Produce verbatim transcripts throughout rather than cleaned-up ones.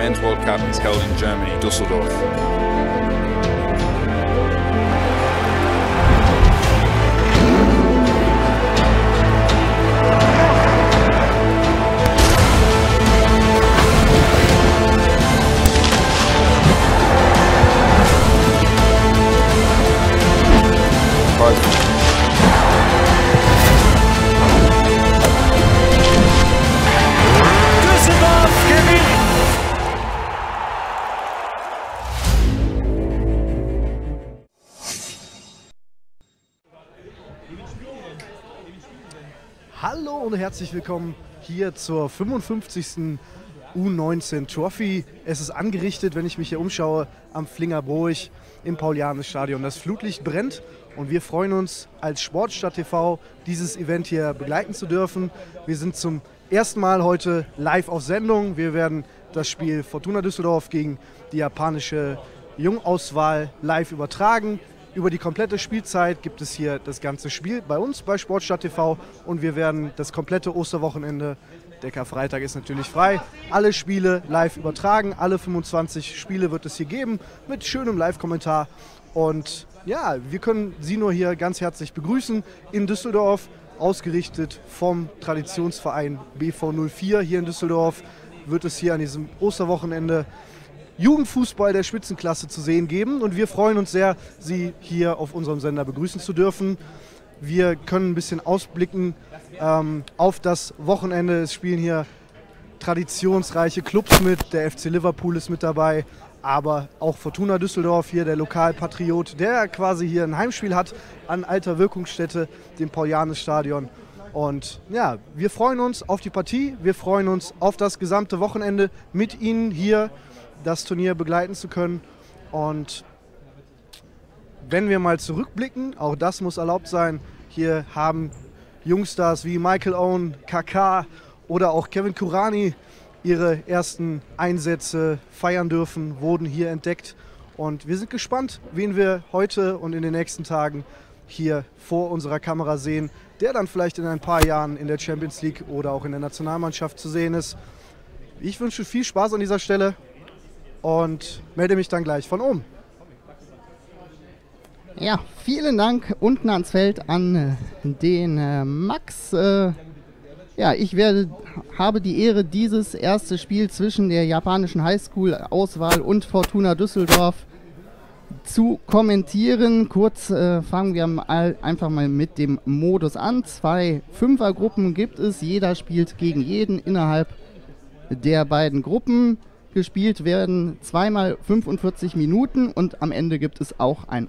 Men's World Cup is held in Germany, Düsseldorf. Düsseldorf gewinnt! Hallo und herzlich willkommen hier zur fünfundfünfzigsten U neunzehn Trophy. Es ist angerichtet, wenn ich mich hier umschaue, am Flingerbroich im Paul-Jannes-Stadion. Das Flutlicht brennt und wir freuen uns als Sportstadt T V, dieses Event hier begleiten zu dürfen. Wir sind zum ersten Mal heute live auf Sendung. Wir werden das Spiel Fortuna Düsseldorf gegen die japanische Jungauswahl live übertragen. Über die komplette Spielzeit gibt es hier das ganze Spiel bei uns bei Sportstadt T V und wir werden das komplette Osterwochenende, der Karfreitag ist natürlich frei, alle Spiele live übertragen. Alle fünfundzwanzig Spiele wird es hier geben mit schönem Live-Kommentar. Und ja, wir können Sie nur hier ganz herzlich begrüßen in Düsseldorf, ausgerichtet vom Traditionsverein B V null vier hier in Düsseldorf. Wird es hier an diesem Osterwochenende Jugendfußball der Spitzenklasse zu sehen geben und wir freuen uns sehr, Sie hier auf unserem Sender begrüßen zu dürfen. Wir können ein bisschen ausblicken ähm, auf das Wochenende. Es spielen hier traditionsreiche Clubs mit, der F C Liverpool ist mit dabei, aber auch Fortuna Düsseldorf hier, der Lokalpatriot, der quasi hier ein Heimspiel hat an alter Wirkungsstätte, dem Paul-Jannes-Stadion. Und ja, wir freuen uns auf die Partie, wir freuen uns auf das gesamte Wochenende mit Ihnen hier das Turnier begleiten zu können. Und wenn wir mal zurückblicken, auch das muss erlaubt sein, hier haben Jungstars wie Michael Owen, Kaká oder auch Kevin Kurani ihre ersten Einsätze feiern dürfen, wurden hier entdeckt. Und wir sind gespannt, wen wir heute und in den nächsten Tagen hier vor unserer Kamera sehen, der dann vielleicht in ein paar Jahren in der Champions League oder auch in der Nationalmannschaft zu sehen ist. Ich wünsche viel Spaß an dieser Stelle und melde mich dann gleich von oben. Ja, vielen Dank unten ans Feld an den äh, Max. Äh, ja, ich werde, habe die Ehre, dieses erste Spiel zwischen der japanischen Highschool-Auswahl und Fortuna Düsseldorf zu kommentieren. Kurz äh, fangen wir mal einfach mal mit dem Modus an. Zwei Fünfergruppen gibt es, jeder spielt gegen jeden innerhalb der beiden Gruppen. Gespielt werden zweimal fünfundvierzig Minuten und am Ende gibt es auch ein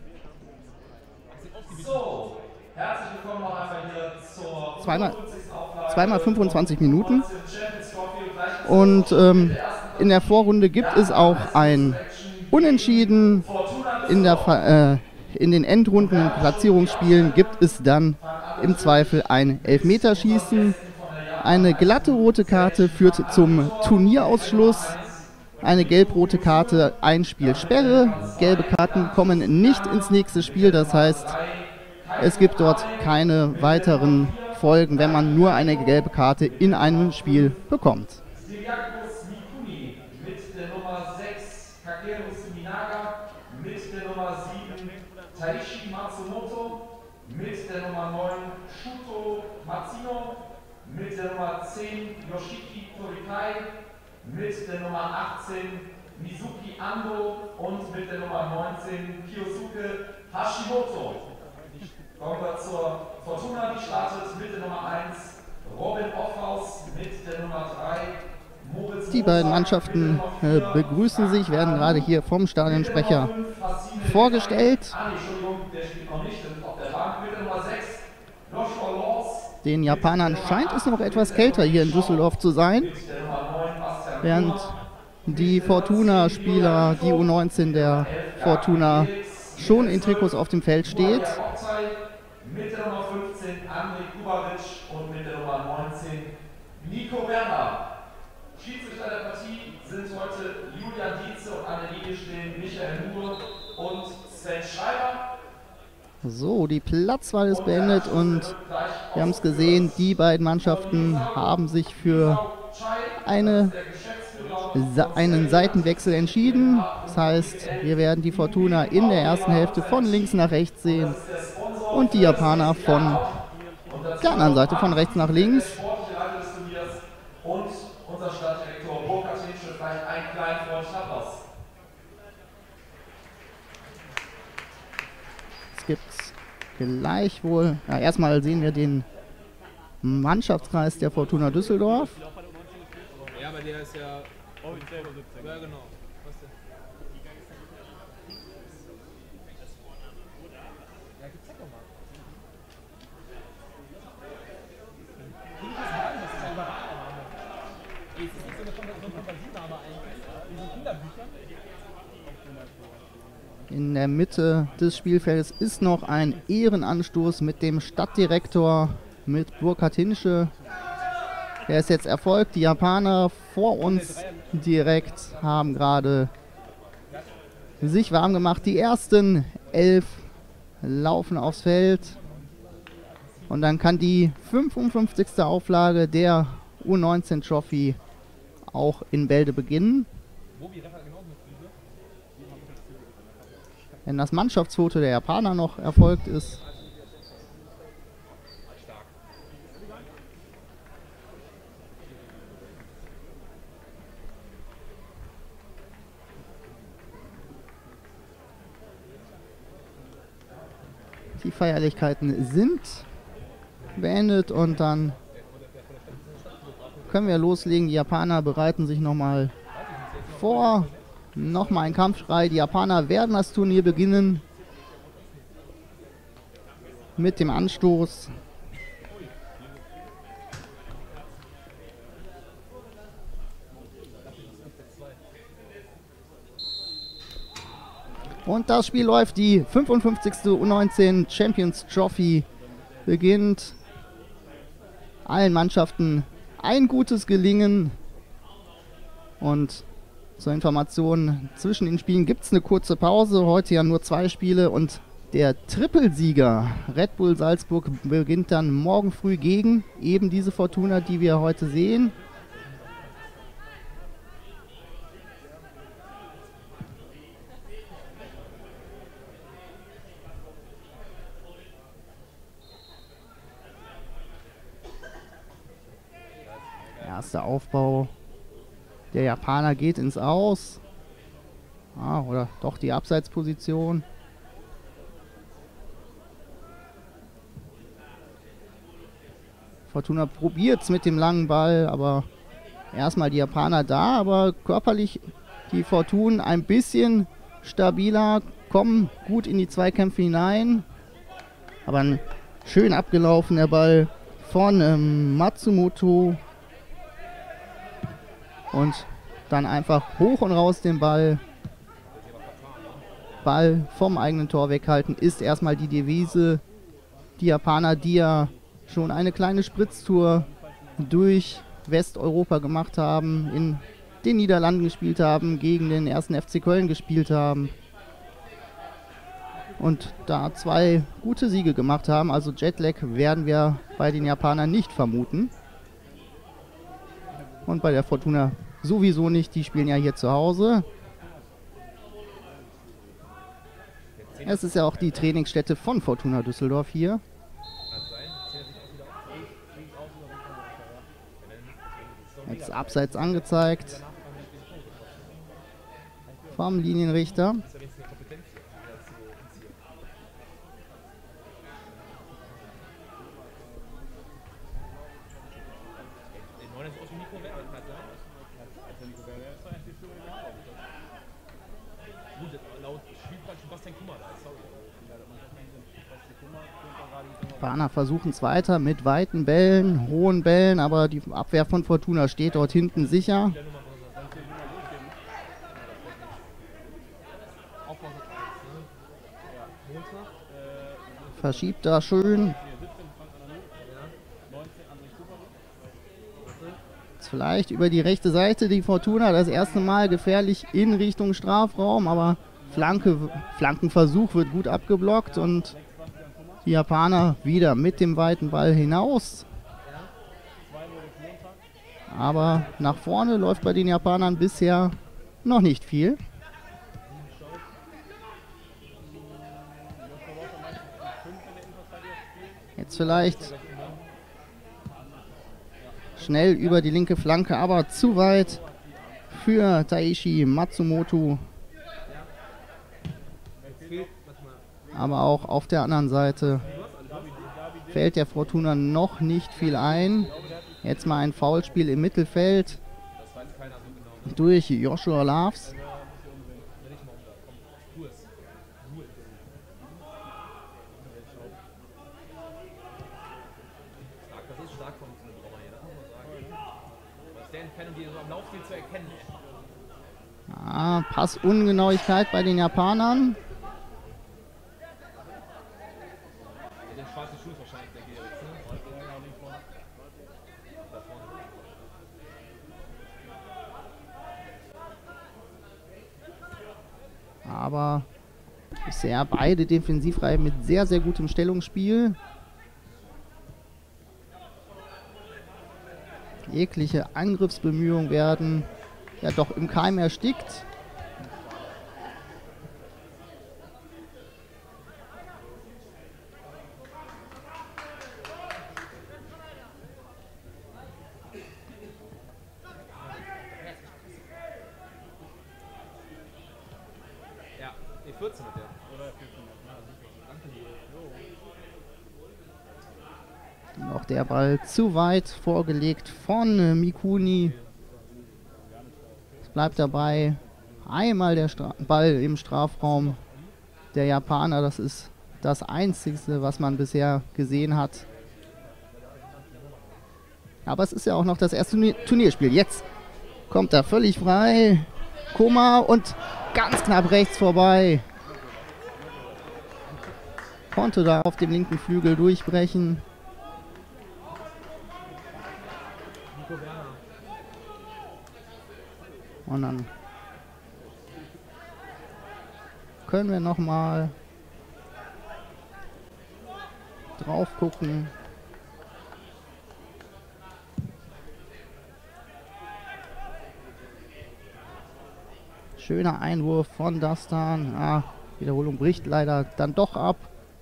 So, herzlich willkommen noch einmal hier zur zweimal, zweimal fünfundzwanzig Minuten und ähm, in der Vorrunde gibt es auch ein Unentschieden. In, der, äh, in den Endrunden, in Platzierungsspielen gibt es dann im Zweifel ein Elfmeterschießen. Eine glatte rote Karte führt zum Turnierausschluss. Eine gelb-rote Karte, ein Spiel Sperre. Gelbe Karten kommen nicht ins nächste Spiel, das heißt, es gibt dort keine weiteren Folgen, wenn man nur eine gelbe Karte in einem Spiel bekommt. Siriakos Mikuni mit der Nummer sechs, Kakeru Suminaga mit der Nummer sieben, Taishi Matsumoto mit der Nummer neun, Shuto Matsuno mit der Nummer zehn, Yoshiki Torikai mit der Nummer achtzehn, Mizuki Ando und mit der Nummer neunzehn, Kyosuke Hashimoto. Kommen wir zur Fortuna, die startet mit der Nummer eins, Robin Offhaus mit der Nummer drei, Moritz. Die beiden Mannschaften äh, begrüßen sich, werden gerade hier vom Stadionsprecher vorgestellt. Ah, Entschuldigung, der spielt noch nicht, der ist auf der Bank mit der Nummer sechs, Josh Orlors. Den Japanern scheint es noch etwas kälter hier in Düsseldorf zu sein, während die Fortuna-Spieler, die U neunzehn der Fortuna, schon in Trikots auf dem Feld steht. Mit der Nummer fünfzehn André Kubaric und mit der Nummer neunzehn Nico Werner. Schiedsrichter der Partie sind heute Julian Dietze und an der Linie stehen Michael Nuhr und Sven Schreiber. So, die Platzwahl ist beendet und wir haben es gesehen, die beiden Mannschaften haben sich für eine einen Seitenwechsel entschieden. Das heißt, wir werden die Fortuna in der ersten Hälfte von links nach rechts sehen und die Japaner von der anderen Seite von rechts nach links. Und unser Stadtdirektor Burkhard Hinsche vielleicht einen kleinen freundlichen Applaus. Es gibt gleich wohl, ja, erstmal sehen wir den Mannschaftskreis der Fortuna Düsseldorf. Ja, aber der ist ja offiziell siebzehn. Ja, genau. Was denn? Ja, zeig doch mal. Das ist ja überragend. Es ist nicht so eine Fantasiename eigentlich. Wie so Kinderbücher. In der Mitte des Spielfeldes ist noch ein Ehrenanstoß mit dem Stadtdirektor, mit Burkhard Hinsche. Der ist jetzt erfolgt. Die Japaner vor uns direkt haben gerade sich warm gemacht. Die ersten elf laufen aufs Feld. Und dann kann die fünfundfünfzigste Auflage der U neunzehn Trophy auch in Bälde beginnen. Wenn das Mannschaftsfoto der Japaner noch erfolgt ist. Die Feierlichkeiten sind beendet und dann können wir loslegen. Die Japaner bereiten sich nochmal vor. Nochmal ein Kampfschrei. Die Japaner werden das Turnier beginnen mit dem Anstoß. Und das Spiel läuft. Die fünfundfünfzigste U neunzehn Champions Trophy beginnt. Allen Mannschaften ein gutes Gelingen. Und zur Information, zwischen den Spielen gibt es eine kurze Pause. Heute ja nur zwei Spiele. Und der Trippelsieger Red Bull Salzburg beginnt dann morgen früh gegen eben diese Fortuna, die wir heute sehen. Erster Aufbau der Japaner geht ins Aus. Ah, oder doch die Abseitsposition. Fortuna probiert es mit dem langen Ball, aber erstmal die Japaner da, aber körperlich die Fortun ein bisschen stabiler, kommen gut in die Zweikämpfe hinein. Aber ein schön abgelaufen der Ball von ähm, Matsumoto. Und dann einfach hoch und raus den Ball. Ball vom eigenen Tor weghalten ist erstmal die Devise. Die Japaner, die ja schon eine kleine Spritztour durch Westeuropa gemacht haben, in den Niederlanden gespielt haben, gegen den ersten F C Köln gespielt haben. Und da zwei gute Siege gemacht haben. Also Jetlag werden wir bei den Japanern nicht vermuten. Und bei der Fortuna sowieso nicht, die spielen ja hier zu Hause. Es ist ja auch die Trainingsstätte von Fortuna Düsseldorf hier. Jetzt abseits angezeigt vom Linienrichter. Japaner versuchen es weiter mit weiten Bällen, hohen Bällen, aber die Abwehr von Fortuna steht dort hinten sicher. Verschiebt da schön. Jetzt vielleicht über die rechte Seite die Fortuna das erste Mal gefährlich in Richtung Strafraum, aber Flanke, Flankenversuch wird gut abgeblockt und die Japaner wieder mit dem weiten Ball hinaus. Aber nach vorne läuft bei den Japanern bisher noch nicht viel. Jetzt vielleicht schnell über die linke Flanke, aber zu weit für Taishi Matsumoto. Aber auch auf der anderen Seite fällt der Fortuna noch nicht viel ein. Jetzt mal ein Foulspiel im Mittelfeld durch Joshua Loves. Das ist stark von diesem Brauer hier, das muss man sagen. Das ist der Entfernung, die so am Laufstil zu erkennen ist. Ah, Passungenauigkeit bei den Japanern. Der schwarze Schuh ist wahrscheinlich der Gerix, ne? Da vorne. Aber bisher beide Defensivreihen mit sehr, sehr gutem Stellungsspiel. Jegliche Angriffsbemühungen werden ja doch im Keim erstickt. Ja, E vierzehn hat der. Noch der Ball zu weit vorgelegt von Mikuni. Es bleibt dabei einmal der Stra- Ball im Strafraum der Japaner. Das ist das Einzige, was man bisher gesehen hat. Aber es ist ja auch noch das erste Turnier- Turnierspiel. Jetzt kommt er völlig frei. Koma und ganz knapp rechts vorbei. Konnte da auf dem linken Flügel durchbrechen. Und dann können wir noch mal drauf gucken. Schöner Einwurf von Dastan. Ah, Wiederholung bricht leider dann doch ab.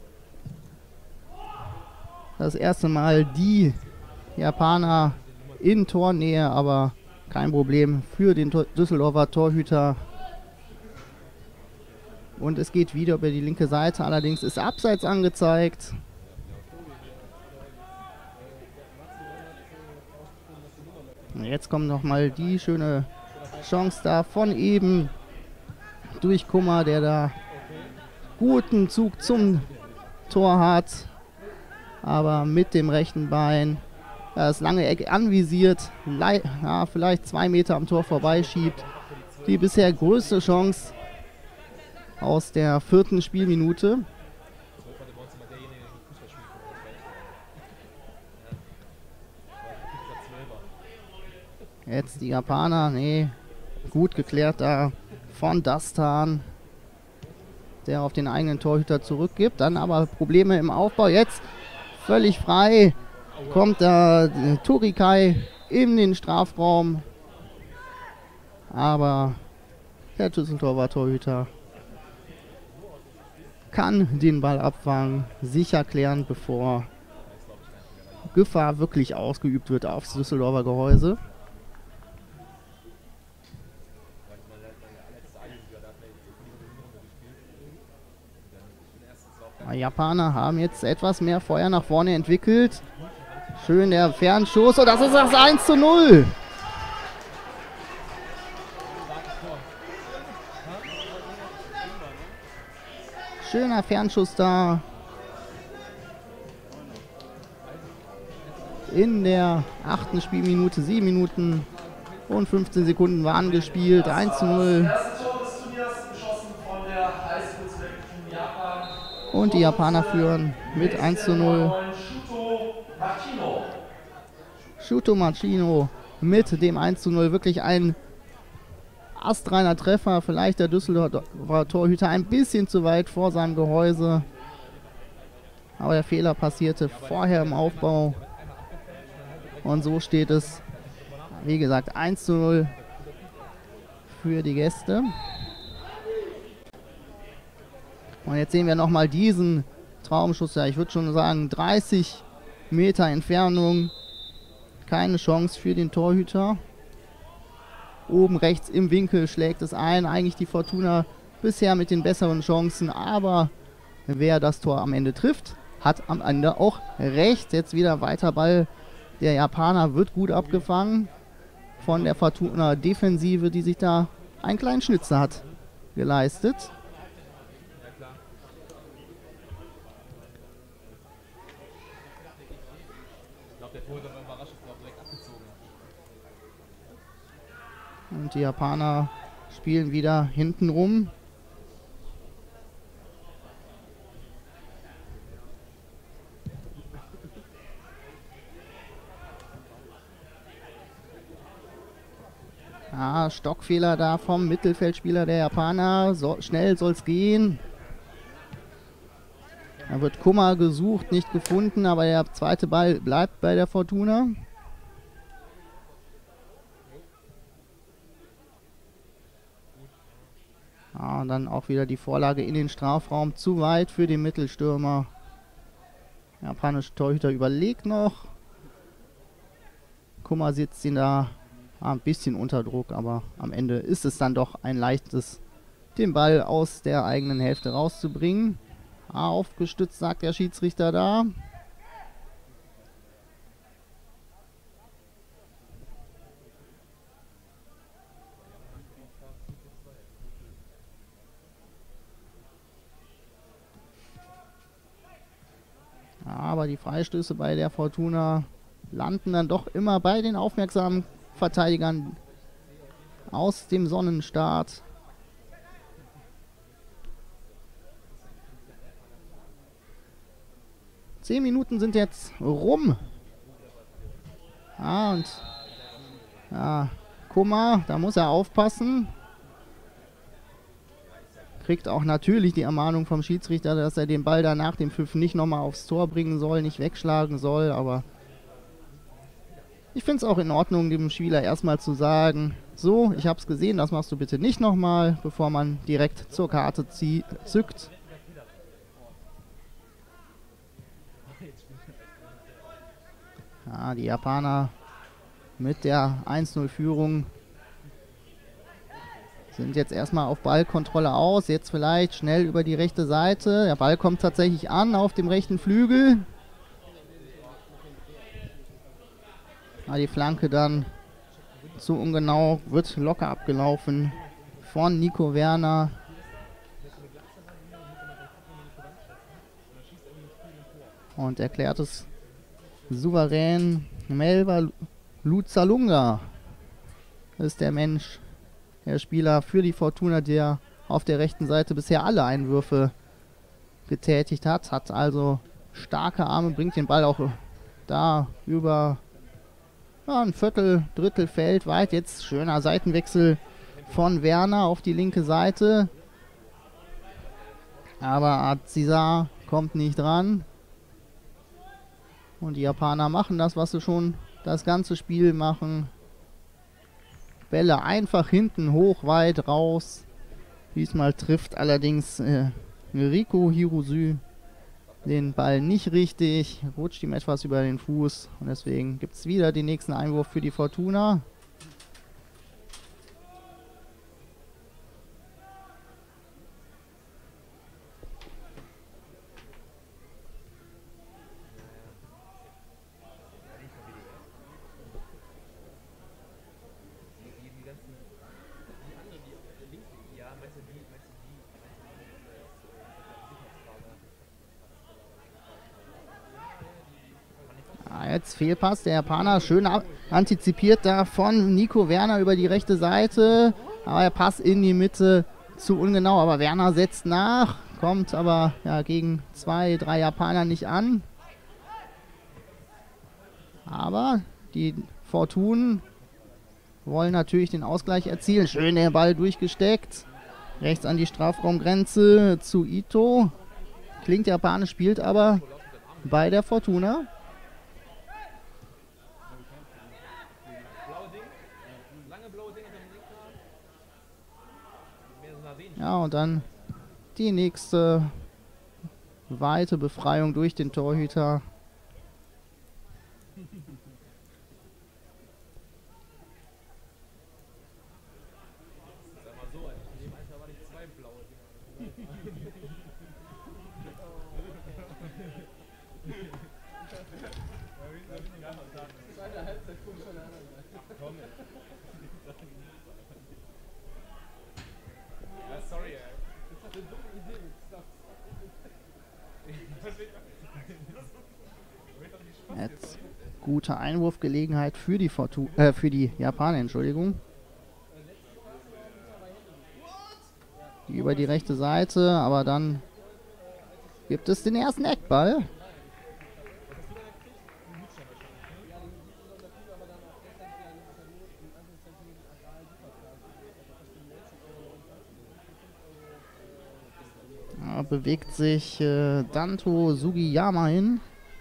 Das erste Mal die Japaner in Tornähe, aber kein Problem für den Tor- Düsseldorfer Torhüter. Und es geht wieder über die linke Seite, allerdings ist Abseits angezeigt. Und jetzt kommt noch mal die schöne Chance da von eben durch Kummer, der da guten Zug zum Tor hat, aber mit dem rechten Bein das lange Eck anvisiert, lei- ja, vielleicht zwei Meter am Tor vorbeischiebt. Die bisher größte Chance aus der vierten Spielminute. Jetzt die Japaner, nee, gut geklärt da von Dastan, der auf den eigenen Torhüter zurückgibt. Dann aber Probleme im Aufbau. Jetzt völlig frei kommt da äh, Torikai in den Strafraum. Aber der Düsseldorfer Torhüter kann den Ball abfangen, sicher klären, bevor Gefahr wirklich ausgeübt wird aufs Düsseldorfer Gehäuse. Die Japaner haben jetzt etwas mehr Feuer nach vorne entwickelt. Schön der Fernschuss. Und das ist das eins zu null. Schöner Fernschuss da. In der achten Spielminute. sieben Minuten und fünfzehn Sekunden waren gespielt. eins zu null. Erste Tor des Turniers geschossen von der Highschool Selection Japan. Und die Japaner führen mit eins zu null. Shuto Machino. Shuto Machino mit dem eins zu null. Wirklich ein astreiner Treffer. Vielleicht der Düsseldorfer Torhüter ein bisschen zu weit vor seinem Gehäuse. Aber der Fehler passierte vorher im Aufbau. Und so steht es Wie gesagt, eins zu null für die Gäste. Und jetzt sehen wir nochmal diesen Traumschuss. Ja, ich würde schon sagen, dreißig Meter Entfernung. Keine Chance für den Torhüter. Oben rechts im Winkel schlägt es ein. Eigentlich die Fortuna bisher mit den besseren Chancen. Aber wer das Tor am Ende trifft, hat am Ende auch recht. Jetzt wieder weiter Ball. Der Japaner wird gut abgefangen von der Fortuna Defensive, die sich da einen kleinen Schnitzer hat geleistet. Und die Japaner spielen wieder hinten rum. Ah, Stockfehler da vom Mittelfeldspieler der Japaner. So, schnell soll es gehen. Da wird Kummer gesucht, nicht gefunden, aber der zweite Ball bleibt bei der Fortuna. Ah, und dann auch wieder die Vorlage in den Strafraum. Zu weit für den Mittelstürmer. Der japanische Torhüter überlegt noch. Kummer sitzt ihn da ah, ein bisschen unter Druck, aber am Ende ist es dann doch ein leichtes, den Ball aus der eigenen Hälfte rauszubringen. Ah, aufgestützt, sagt der Schiedsrichter da. Aber die Freistöße bei der Fortuna landen dann doch immer bei den aufmerksamen Verteidigern aus dem Sonnenstart. Zehn Minuten sind jetzt rum. Ah, und ja, Kummer, da muss er aufpassen. Kriegt auch natürlich die Ermahnung vom Schiedsrichter, dass er den Ball da nach dem Pfiff nicht nochmal aufs Tor bringen soll, nicht wegschlagen soll, aber ich finde es auch in Ordnung, dem Spieler erstmal zu sagen, so, ich habe es gesehen, das machst du bitte nicht nochmal, bevor man direkt zur Karte zieh- zückt. Ja, die Japaner mit der eins null Führung sind jetzt erstmal auf Ballkontrolle aus. Jetzt vielleicht schnell über die rechte Seite. Der Ball kommt tatsächlich an auf dem rechten Flügel. Ja, die Flanke dann zu ungenau, wird locker abgelaufen von Nico Werner. Und erklärt es souverän. Melva Luzalunga ist der Mensch, der Spieler für die Fortuna, der auf der rechten Seite bisher alle Einwürfe getätigt hat. Hat also starke Arme, bringt den Ball auch da über ja, ein Viertel, Drittel Feld weit. Jetzt schöner Seitenwechsel von Werner auf die linke Seite. Aber Azizar kommt nicht ran. Und die Japaner machen das, was sie schon das ganze Spiel machen. Bälle einfach hinten hoch, weit raus. Diesmal trifft allerdings äh, Riko Hirosü den Ball nicht richtig. Rutscht ihm etwas über den Fuß. Und deswegen gibt es wieder den nächsten Einwurf für die Fortuna. Jetzt Fehlpass, der Japaner schön antizipiert da von Nico Werner über die rechte Seite, aber der Pass in die Mitte zu ungenau, aber Werner setzt nach, kommt aber ja, gegen zwei, drei Japaner nicht an. Aber die Fortunen wollen natürlich den Ausgleich erzielen. Schön der Ball durchgesteckt, rechts an die Strafraumgrenze zu Ito. Klingt japanisch, spielt aber bei der Fortuna. Ja, und dann die nächste weite Befreiung durch den Torhüter. Jetzt gute Einwurfgelegenheit für die Fortu äh, für die Japaner, Entschuldigung. Die über die rechte Seite, aber dann gibt es den ersten Eckball. Da bewegt sich äh, Danto Sugiyama hin.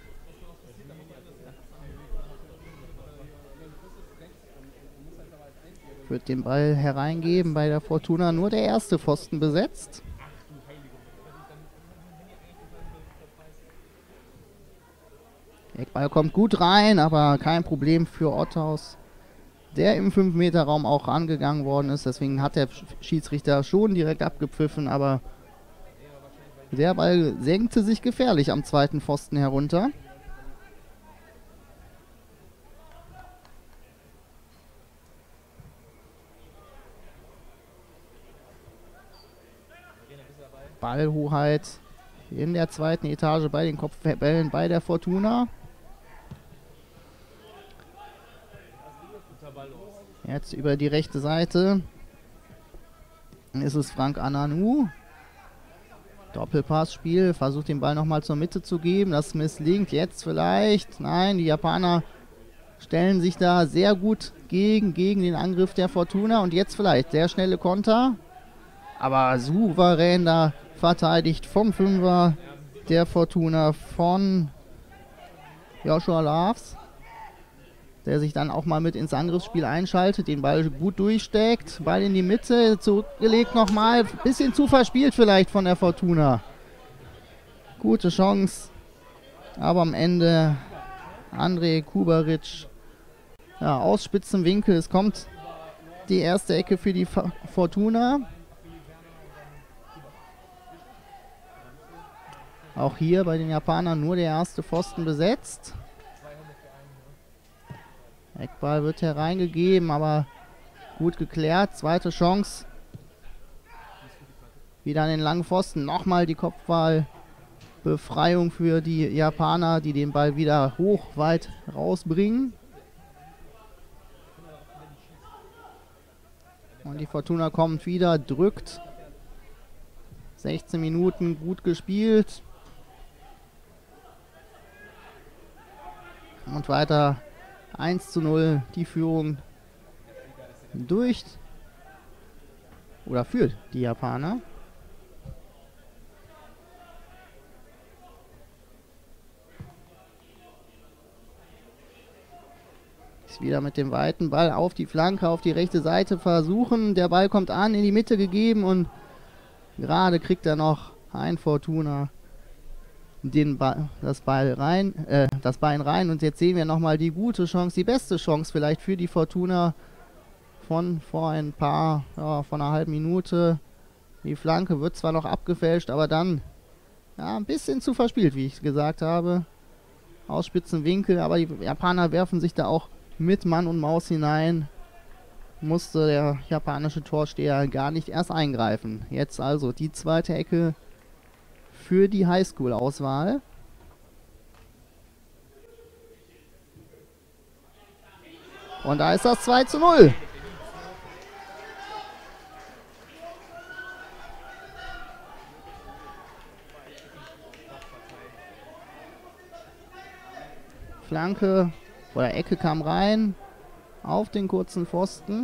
Wird den Ball hereingeben bei der Fortuna. Nur der erste Pfosten besetzt. Der Eckball kommt gut rein, aber kein Problem für Otthaus, der im fünf Meter Raum auch angegangen worden ist. Deswegen hat der Schiedsrichter schon direkt abgepfiffen, aber der Ball senkte sich gefährlich am zweiten Pfosten herunter. Ballhoheit in der zweiten Etage bei den Kopfbällen bei der Fortuna. Jetzt über die rechte Seite ist es Frank Ananu. Doppelpassspiel, versucht den Ball nochmal zur Mitte zu geben. Das misslingt jetzt vielleicht. Nein, die Japaner stellen sich da sehr gut gegen, gegen den Angriff der Fortuna. Und jetzt vielleicht der schnelle Konter. Aber souverän da verteidigt vom Fünfer der Fortuna von Joshua Loves, der sich dann auch mal mit ins Angriffsspiel einschaltet, den Ball gut durchsteckt, Ball in die Mitte, zurückgelegt nochmal, bisschen zu verspielt vielleicht von der Fortuna. Gute Chance, aber am Ende Andrej Kubaric, ja, aus spitzem Winkel, es kommt die erste Ecke für die Fortuna. Auch hier bei den Japanern nur der erste Pfosten besetzt. Eckball wird hereingegeben, aber gut geklärt. Zweite Chance. Wieder an den langen Pfosten. Nochmal die Kopfballbefreiung für die Japaner, die den Ball wieder hoch weit rausbringen. Und die Fortuna kommt wieder, drückt. sechzehn Minuten gut gespielt. Und weiter eins zu null die Führung durch oder für die Japaner. Ist wieder mit dem weiten Ball auf die Flanke, auf die rechte Seite versuchen. Der Ball kommt an, in die Mitte gegeben und gerade kriegt er noch ein Fortuna den Ball, das Ball rein, äh, das Bein rein. Und jetzt sehen wir nochmal die gute Chance, die beste Chance vielleicht für die Fortuna von vor ein paar, ja, von einer halben Minute. Die Flanke wird zwar noch abgefälscht, aber dann ja, ein bisschen zu verspielt, wie ich gesagt habe. Aus spitzen Winkel, aber die Japaner werfen sich da auch mit Mann und Maus hinein. Musste der japanische Torsteher gar nicht erst eingreifen. Jetzt also die zweite Ecke für die Highschool-Auswahl. Und da ist das zwei zu null. Flanke oder Ecke kam rein auf den kurzen Pfosten.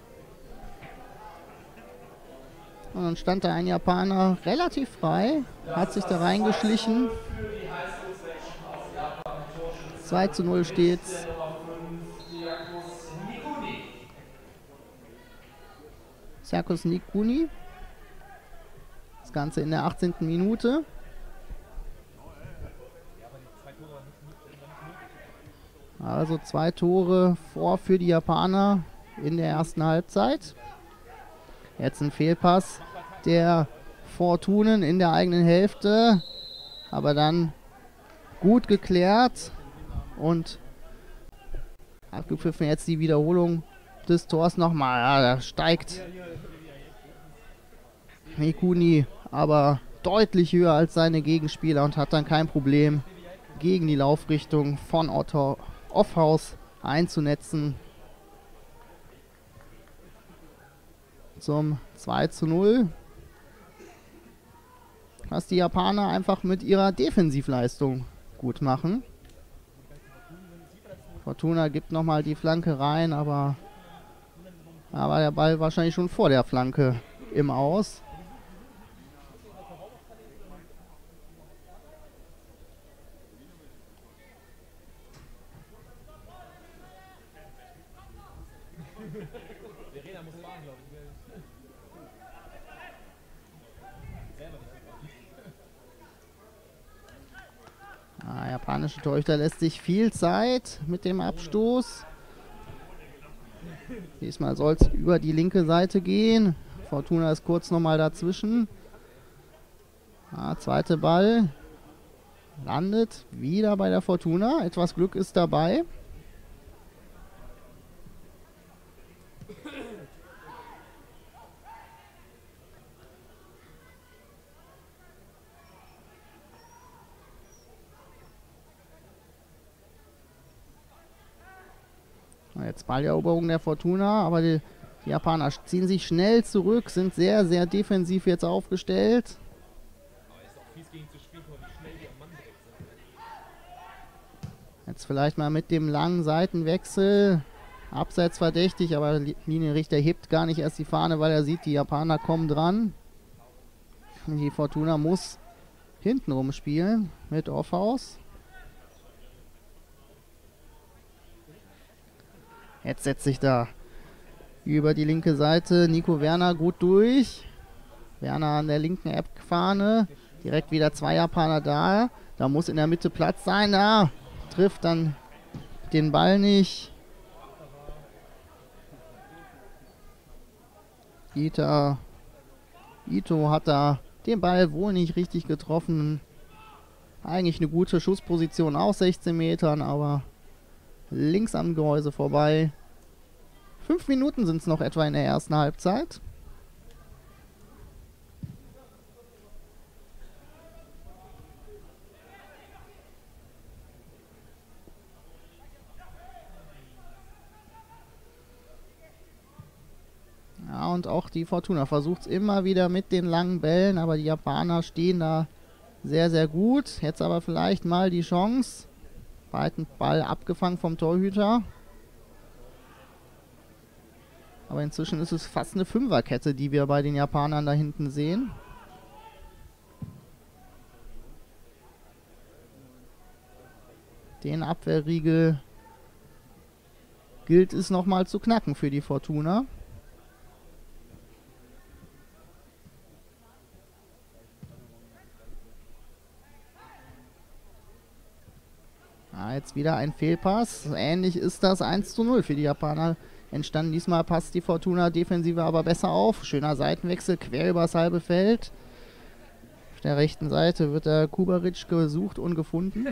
Und dann stand da ein Japaner relativ frei, hat sich da reingeschlichen. zwei zu null steht's. Serkus Nikuni. Das Ganze in der achtzehnten Minute. Also zwei Tore vor für die Japaner in der ersten Halbzeit. Jetzt ein Fehlpass der Fortunen in der eigenen Hälfte. Aber dann gut geklärt und abgepfiffen. Jetzt die Wiederholung des Tors nochmal. Ja, da steigt Mikuni aber deutlich höher als seine Gegenspieler und hat dann kein Problem, gegen die Laufrichtung von Otto Offhaus einzunetzen. Zum zwei zu null. Was die Japaner einfach mit ihrer Defensivleistung gut machen. Fortuna gibt nochmal die Flanke rein, aber da war der Ball wahrscheinlich schon vor der Flanke im Aus. Ah, japanische Torhüter lässt sich viel Zeit mit dem Abstoß. Diesmal soll es über die linke Seite gehen. Fortuna ist kurz nochmal dazwischen. Ah, zweite Ball. Landet wieder bei der Fortuna. Etwas Glück ist dabei. Jetzt Balleroberung der Fortuna, aber die, die Japaner ziehen sich schnell zurück, sind sehr, sehr defensiv jetzt aufgestellt. Jetzt vielleicht mal mit dem langen Seitenwechsel. Abseits verdächtig, aber der Linienrichter hebt gar nicht erst die Fahne, weil er sieht, die Japaner kommen dran. Die Fortuna muss hintenrum spielen mit Offhaus. Jetzt setzt sich da über die linke Seite Nico Werner gut durch. Werner an der linken Eckfahne. Direkt wieder zwei Japaner da. Da muss in der Mitte Platz sein. Da trifft dann den Ball nicht. Ita, Ito hat da den Ball wohl nicht richtig getroffen. Eigentlich eine gute Schussposition aus sechzehn Metern, aber links am Gehäuse vorbei. Fünf Minuten sind es noch etwa in der ersten Halbzeit. Ja, und auch die Fortuna versucht es immer wieder mit den langen Bällen, aber die Japaner stehen da sehr, sehr gut. Jetzt aber vielleicht mal die Chance. Weiten Ball abgefangen vom Torhüter. Aber inzwischen ist es fast eine Fünferkette, die wir bei den Japanern da hinten sehen. Den Abwehrriegel gilt es nochmal zu knacken für die Fortuna. Ah, jetzt wieder ein Fehlpass. Ähnlich ist das eins zu null für die Japaner entstanden. Diesmal passt die Fortuna Defensive aber besser auf. Schöner Seitenwechsel, quer übers halbe Feld. Auf der rechten Seite wird der Kubaric gesucht und gefunden.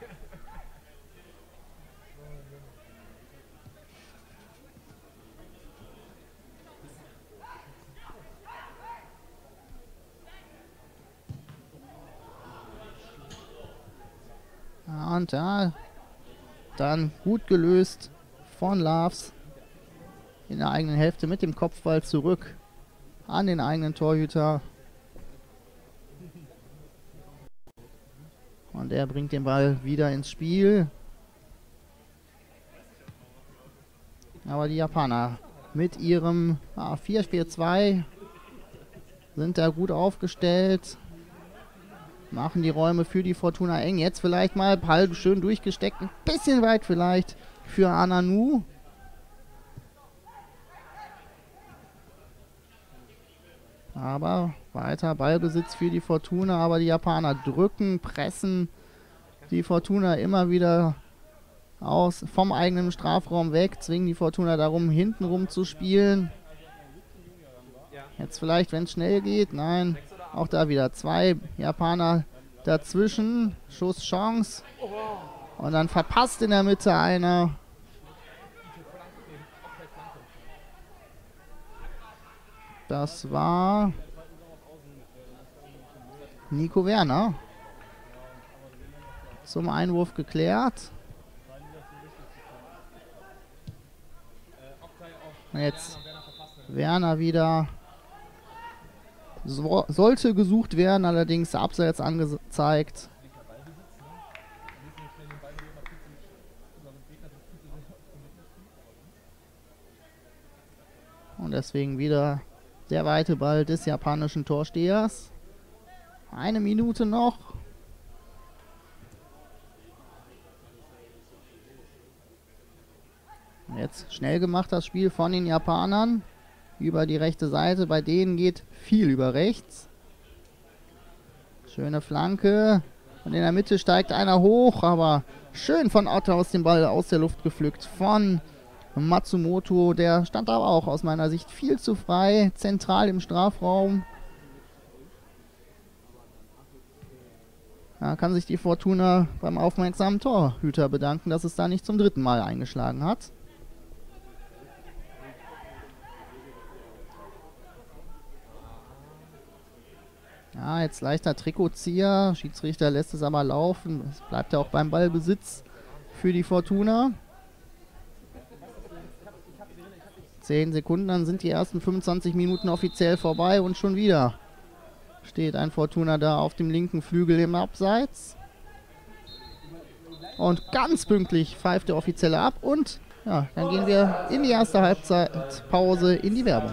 Ja, und da dann gut gelöst von Loves in der eigenen Hälfte mit dem Kopfball zurück an den eigenen Torhüter. Und er bringt den Ball wieder ins Spiel. Aber die Japaner mit ihrem ah, vier vier zwei sind da gut aufgestellt. Machen die Räume für die Fortuna eng. Jetzt vielleicht mal Ball schön durchgesteckt. Ein bisschen weit vielleicht für Ananu. Aber weiter Ballbesitz für die Fortuna, aber die Japaner drücken, pressen die Fortuna immer wieder aus vom eigenen Strafraum weg, zwingen die Fortuna darum, hintenrum zu spielen. Jetzt vielleicht, wenn es schnell geht, nein, auch da wieder zwei Japaner dazwischen, Schusschance und dann verpasst in der Mitte einer. Das war Nico Werner. Zum Einwurf geklärt. Und jetzt Werner wieder. So, sollte gesucht werden, allerdings abseits angezeigt. Und deswegen wieder der weite Ball des japanischen Torstehers. Eine Minute noch. Jetzt schnell gemacht das Spiel von den Japanern. Über die rechte Seite. Bei denen geht viel über rechts. Schöne Flanke. Und in der Mitte steigt einer hoch. Aber schön von Otte aus dem Ball aus der Luft gepflückt. Von Matsumoto. Der stand aber auch aus meiner Sicht viel zu frei. Zentral im Strafraum. Da kann sich die Fortuna beim aufmerksamen Torhüter bedanken, dass es da nicht zum dritten Mal eingeschlagen hat. Ja, jetzt leichter Trikotzieher. Schiedsrichter lässt es aber laufen. Es bleibt ja auch beim Ballbesitz für die Fortuna. Zehn Sekunden, dann sind die ersten fünfundzwanzig Minuten offiziell vorbei und schon wieder steht ein Fortuna da auf dem linken Flügel im Abseits. Und ganz pünktlich pfeift der Offizielle ab und ja, dann gehen wir in die erste Halbzeitpause in die Werbung.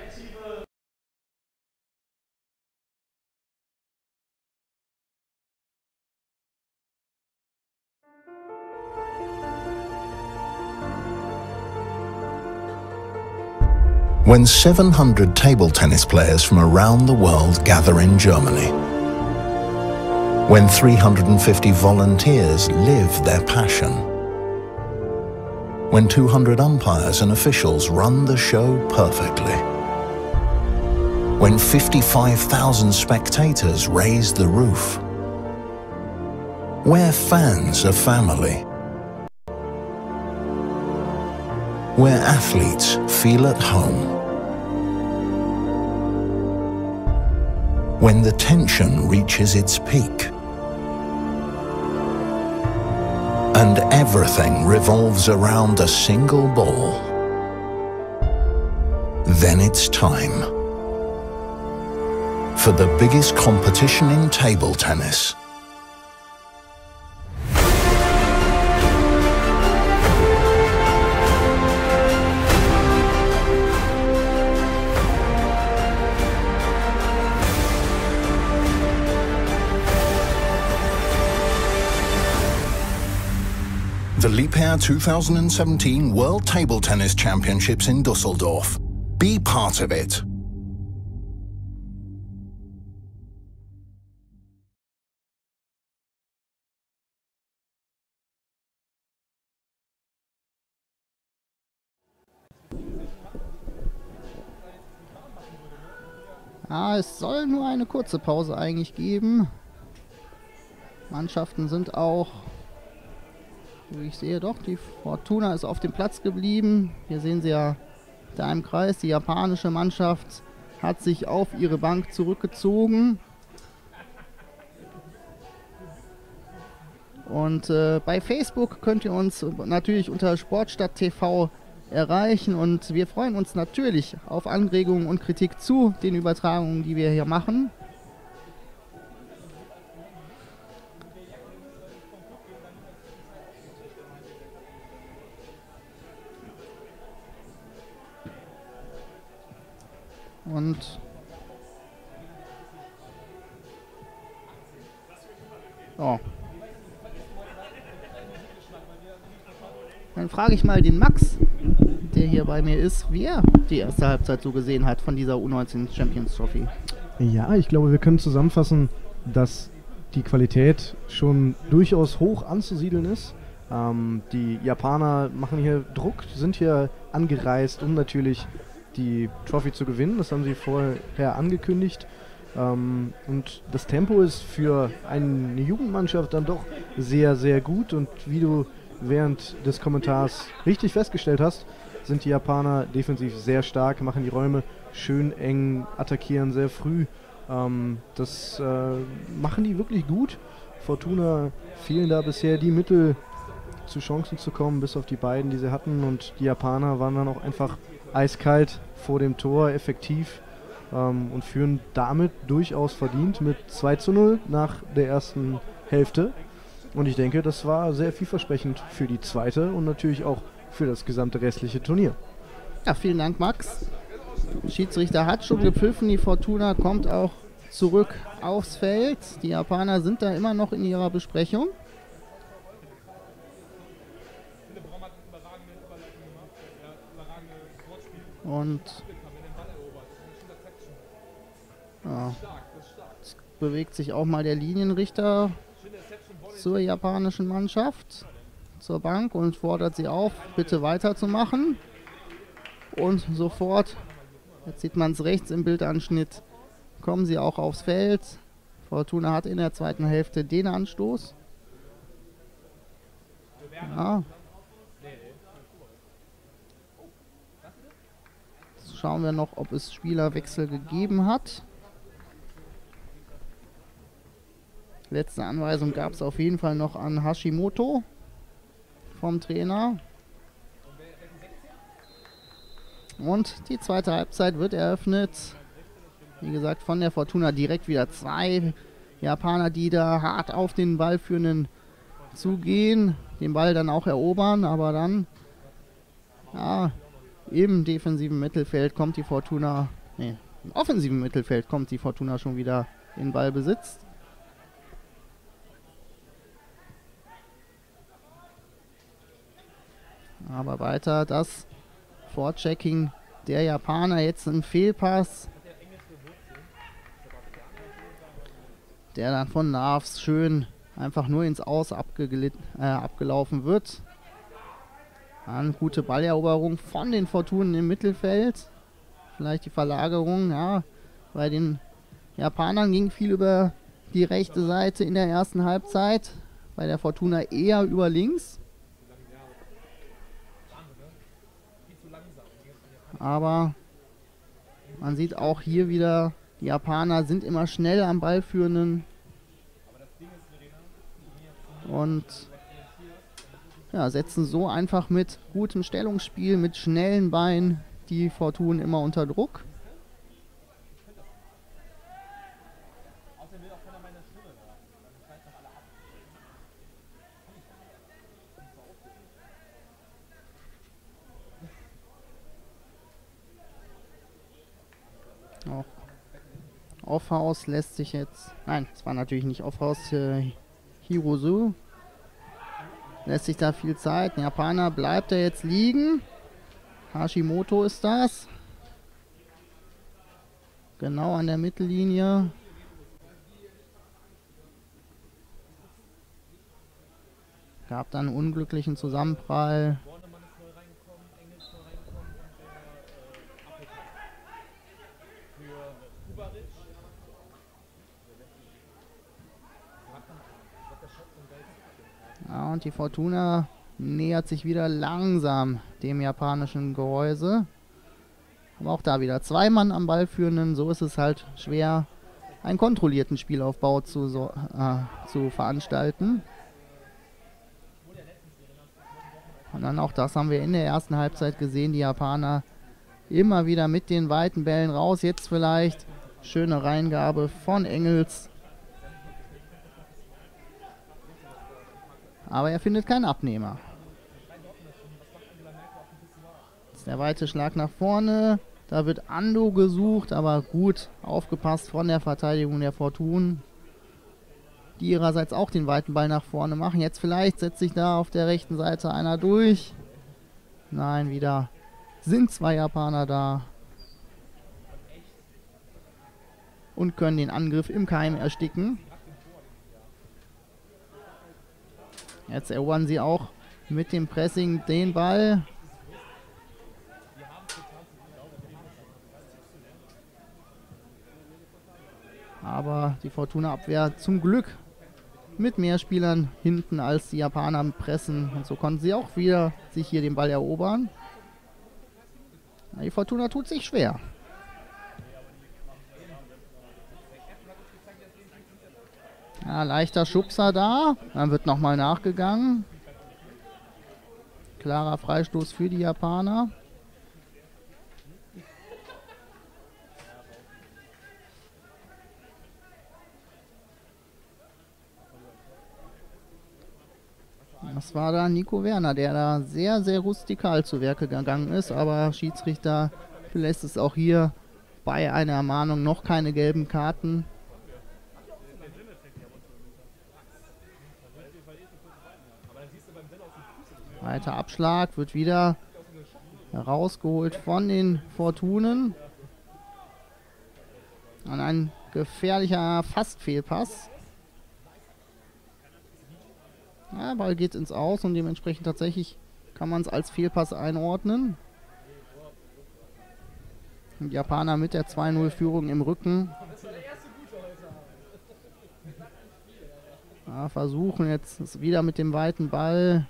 When seven hundred table tennis players from around the world gather in Germany. When three hundred fifty volunteers live their passion. When two hundred umpires and officials run the show perfectly. When fifty-five thousand spectators raise the roof. Where fans are family. Where athletes feel at home. When the tension reaches its peak. And everything revolves around a single ball. Then it's time for the biggest competition in table tennis. The Liebherr two thousand seventeen World Table Tennis Championships in Düsseldorf. Be part of it. Ja, es soll nur eine kurze Pause eigentlich geben. Mannschaften sind auch, wie ich sehe, doch, die Fortuna ist auf dem Platz geblieben. Hier sehen Sie ja da im Kreis, die japanische Mannschaft hat sich auf ihre Bank zurückgezogen. Und äh, bei Facebook könnt ihr uns natürlich unter Sportstadt T V erreichen und wir freuen uns natürlich auf Anregungen und Kritik zu den Übertragungen, die wir hier machen. Und oh. Dann frage ich mal den Max, der hier bei mir ist, wie er die erste Halbzeit so gesehen hat von dieser U neunzehn Champions Trophy. Ja, ich glaube, wir können zusammenfassen, dass die Qualität schon durchaus hoch anzusiedeln ist. Ähm, die Japaner machen hier Druck, sind hier angereist, um natürlich die Trophy zu gewinnen. Das haben sie vorher angekündigt. Ähm, und das Tempo ist für eine Jugendmannschaft dann doch sehr, sehr gut. Und wie du während des Kommentars richtig festgestellt hast, sind die Japaner defensiv sehr stark, machen die Räume schön eng, attackieren sehr früh. Ähm, das äh, machen die wirklich gut. Fortuna fehlen da bisher die Mittel, zu Chancen zu kommen, bis auf die beiden, die sie hatten. Und die Japaner waren dann auch einfach eiskalt vor dem Tor, effektiv, ähm, und führen damit durchaus verdient mit zwei zu null nach der ersten Hälfte. Und ich denke, das war sehr vielversprechend für die zweite und natürlich auch für das gesamte restliche Turnier. Ja, vielen Dank, Max. Schiedsrichter hat schon gepfiffen, die Fortuna kommt auch zurück aufs Feld. Die Japaner sind da immer noch in ihrer Besprechung. Und ja, jetzt bewegt sich auch mal der Linienrichter zur japanischen Mannschaft, zur Bank, und fordert sie auf, bitte weiterzumachen. Und sofort, jetzt sieht man es rechts im Bildanschnitt, kommen sie auch aufs Feld. Fortuna hat in der zweiten Hälfte den Anstoß. Ja. Jetzt schauen wir noch, ob es Spielerwechsel gegeben hat. Letzte Anweisung gab es auf jeden Fall noch an Hashimoto vom Trainer. Und die zweite Halbzeit wird eröffnet. Wie gesagt, von der Fortuna direkt wieder zwei Japaner, die da hart auf den Ballführenden zugehen, den Ball dann auch erobern, aber dann ja, im defensiven Mittelfeld kommt die Fortuna, nee, im offensiven Mittelfeld kommt die Fortuna schon wieder in Ballbesitz. Aber weiter das Vorchecking der Japaner, jetzt ein Fehlpass, der dann von Narfs schön einfach nur ins Aus abgeglitten, äh, abgelaufen wird. Eine gute Balleroberung von den Fortunen im Mittelfeld. Vielleicht die Verlagerung, ja, bei den Japanern ging viel über die rechte Seite in der ersten Halbzeit, bei der Fortuna eher über links. Aber man sieht auch hier wieder, die Japaner sind immer schnell am Ballführenden und ja, setzen so einfach mit gutem Stellungsspiel, mit schnellen Beinen die Fortunen immer unter Druck. Auch Offhaus lässt sich jetzt, nein, es war natürlich nicht Offhaus, äh, Hirozu lässt sich da viel Zeit. Der Japaner bleibt er jetzt liegen. Hashimoto ist das. Genau an der Mittellinie. Gab dann einen unglücklichen Zusammenprall. Ja, und die Fortuna nähert sich wieder langsam dem japanischen Gehäuse. Aber auch da wieder zwei Mann am Ball führenden. So ist es halt schwer, einen kontrollierten Spielaufbau zu, so, äh, zu veranstalten. Und dann auch das haben wir in der ersten Halbzeit gesehen. Die Japaner immer wieder mit den weiten Bällen raus. Jetzt vielleicht schöne Reingabe von Engels. Aber er findet keinen Abnehmer. Jetzt der weite Schlag nach vorne. Da wird Ando gesucht, aber gut aufgepasst von der Verteidigung der Fortun, die ihrerseits auch den weiten Ball nach vorne machen. Jetzt vielleicht setzt sich da auf der rechten Seite einer durch. Nein, wieder sind zwei Japaner da und können den Angriff im Keim ersticken. Jetzt erobern sie auch mit dem Pressing den Ball. Aber die Fortuna-Abwehr zum Glück mit mehr Spielern hinten als die Japaner pressen. Und so konnten sie auch wieder sich hier den Ball erobern. Die Fortuna tut sich schwer. Ja, leichter Schubser da. Dann wird nochmal nachgegangen. Klarer Freistoß für die Japaner. Das war da Nico Werner, der da sehr, sehr rustikal zu Werke gegangen ist. Aber Schiedsrichter belässt es auch hier bei einer Ermahnung, noch keine gelben Karten. Weiter Abschlag, wird wieder herausgeholt von den Fortunen. Und ein gefährlicher Fast-Fehlpass. Ja, Ball geht ins Aus und dementsprechend tatsächlich kann man es als Fehlpass einordnen. Und die Japaner mit der zwei null Führung im Rücken. Ja, versuchen jetzt wieder mit dem weiten Ball.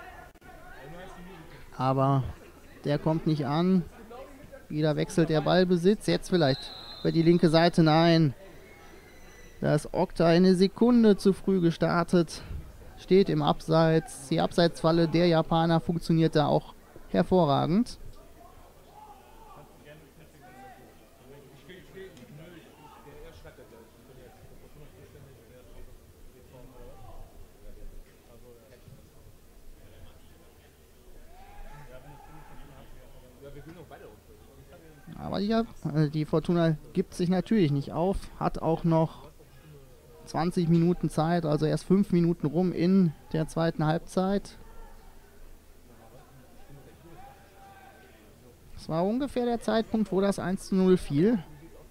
Aber der kommt nicht an. Wieder wechselt der Ballbesitz. Jetzt vielleicht über die linke Seite. Nein. Da ist Okta eine Sekunde zu früh gestartet. Steht im Abseits. Die Abseitsfalle der Japaner funktioniert da auch hervorragend. Aber die, die Fortuna gibt sich natürlich nicht auf. Hat auch noch zwanzig Minuten Zeit, also erst fünf Minuten rum in der zweiten Halbzeit. Das war ungefähr der Zeitpunkt, wo das eins zu null fiel.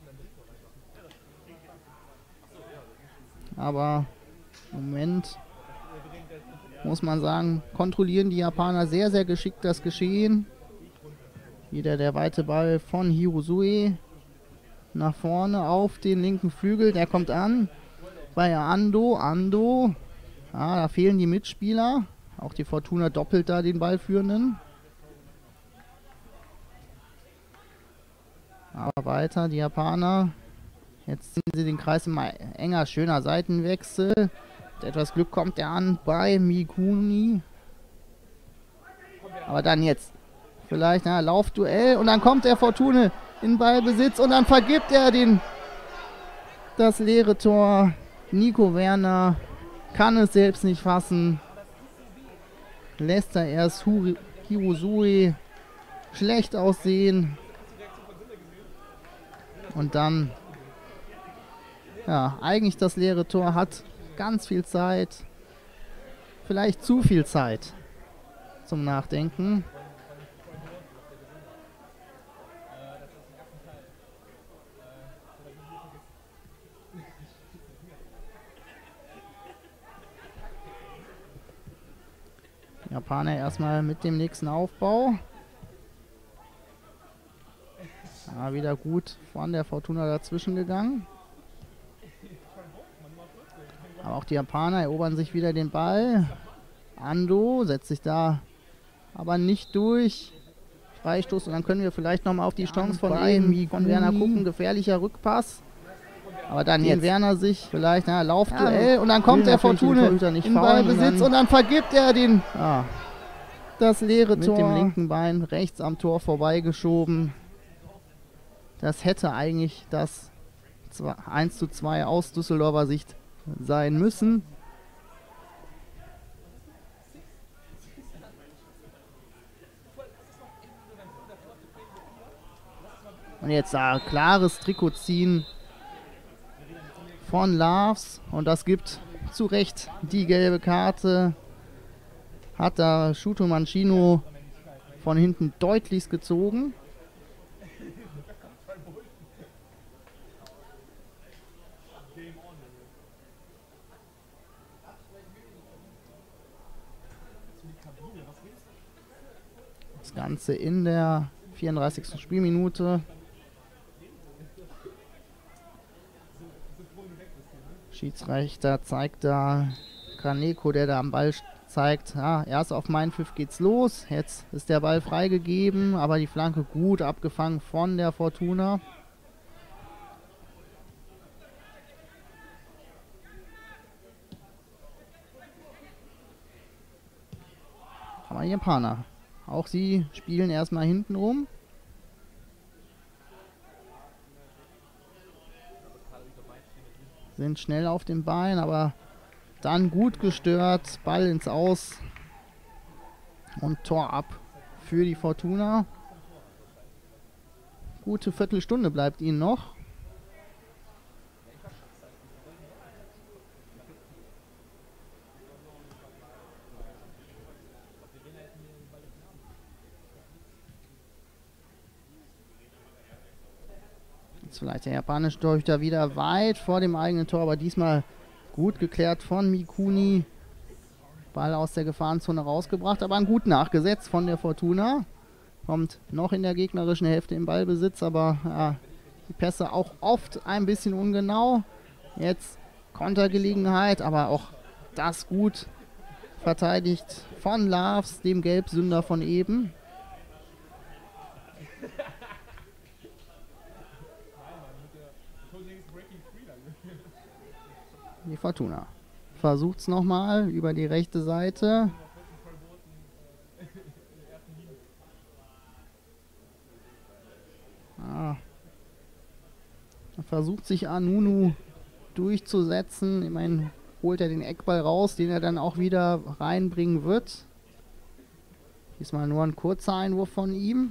Aber im Moment muss man sagen, kontrollieren die Japaner sehr, sehr geschickt das Geschehen. Wieder der weite Ball von Hirosue nach vorne auf den linken Flügel, der kommt an. Bei Ando, Ando, ja, da fehlen die Mitspieler. Auch die Fortuna doppelt da den Ballführenden. Aber weiter, die Japaner. Jetzt ziehen sie den Kreis immer enger, schöner Seitenwechsel. Mit etwas Glück kommt er an bei Mikuni. Aber dann jetzt vielleicht, na, Laufduell und dann kommt der Fortuna in Ballbesitz und dann vergibt er den, das leere Tor. Nico Werner kann es selbst nicht fassen. Lässt er erst Hirosue schlecht aussehen. Und dann, ja, eigentlich das leere Tor hat ganz viel Zeit. Vielleicht zu viel Zeit zum Nachdenken. Japaner erstmal mit dem nächsten Aufbau. Ja, wieder gut von der Fortuna dazwischen gegangen. Aber auch die Japaner erobern sich wieder den Ball. Ando setzt sich da aber nicht durch. Freistoß und dann können wir vielleicht nochmal auf die Chance von eben von Werner gucken. Gefährlicher Rückpass. Aber dann jetzt Werner sich vielleicht, na, Laufduell ja, und dann kommt der Fortuna in Ballbesitz und dann vergibt er den, ah, das leere mit Tor. Mit dem linken Bein rechts am Tor vorbeigeschoben. Das hätte eigentlich das eins zu zwei aus Düsseldorfer Sicht sein müssen. Und jetzt da klares Trikot ziehen von Loves und das gibt zu Recht die gelbe Karte. Hat da Shuto Mancino von hinten deutlichst gezogen. Das Ganze in der vierunddreißigsten Spielminute. Schiedsrichter zeigt da Kaneko, der da am Ball zeigt, ja, erst auf meinen Pfiff geht's los. Jetzt ist der Ball freigegeben, aber die Flanke gut abgefangen von der Fortuna. Aber Japaner, auch sie spielen erstmal hinten rum. Sind schnell auf dem Bein, aber dann gut gestört. Ball ins Aus und Tor ab für die Fortuna. Gute Viertelstunde bleibt ihnen noch. Jetzt vielleicht der japanische Torhüter wieder weit vor dem eigenen Tor, aber diesmal gut geklärt von Mikuni. Ball aus der Gefahrenzone rausgebracht, aber gut nachgesetzt von der Fortuna. Kommt noch in der gegnerischen Hälfte im Ballbesitz, aber ja, die Pässe auch oft ein bisschen ungenau. Jetzt Kontergelegenheit, aber auch das gut verteidigt von Loves, dem Gelbsünder von eben. Die Fortuna versucht es nochmal über die rechte Seite. Ah. Versucht sich Anunu durchzusetzen. Immerhin holt er den Eckball raus, den er dann auch wieder reinbringen wird. Diesmal nur ein kurzer Einwurf von ihm.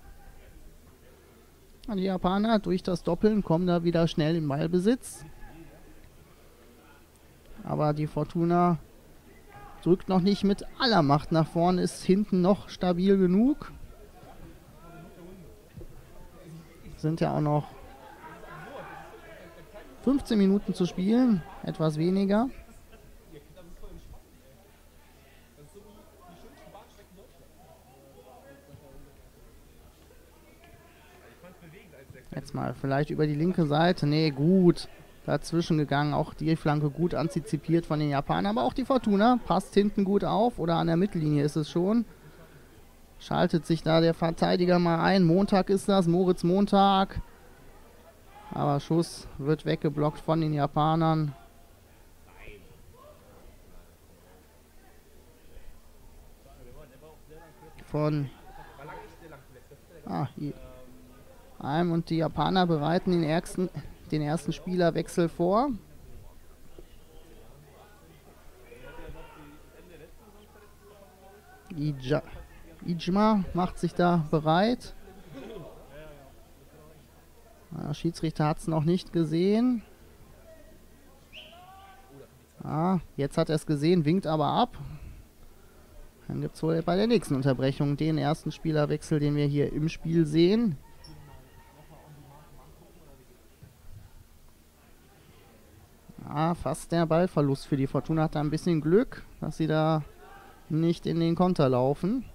Die Japaner durch das Doppeln kommen da wieder schnell in Ballbesitz. Aber die Fortuna drückt noch nicht mit aller Macht nach vorn, ist hinten noch stabil genug. Sind ja auch noch fünfzehn Minuten zu spielen, etwas weniger. Jetzt mal vielleicht über die linke Seite. Nee, gut. Dazwischen gegangen, auch die Flanke gut antizipiert von den Japanern, aber auch die Fortuna passt hinten gut auf, oder an der Mittellinie ist es schon. Schaltet sich da der Verteidiger mal ein. Montag ist das, Moritz Montag. Aber Schuss wird weggeblockt von den Japanern. Von ah, Heim, und die Japaner bereiten den ersten den ersten Spielerwechsel vor. Ija, Ijima macht sich da bereit. Der Schiedsrichter hat es noch nicht gesehen. Ah, jetzt hat er es gesehen, winkt aber ab. Dann gibt es wohl bei der nächsten Unterbrechung den ersten Spielerwechsel, den wir hier im Spiel sehen. Ah, fast der Ballverlust für die Fortuna. Hat da ein bisschen Glück, dass sie da nicht in den Konter laufen.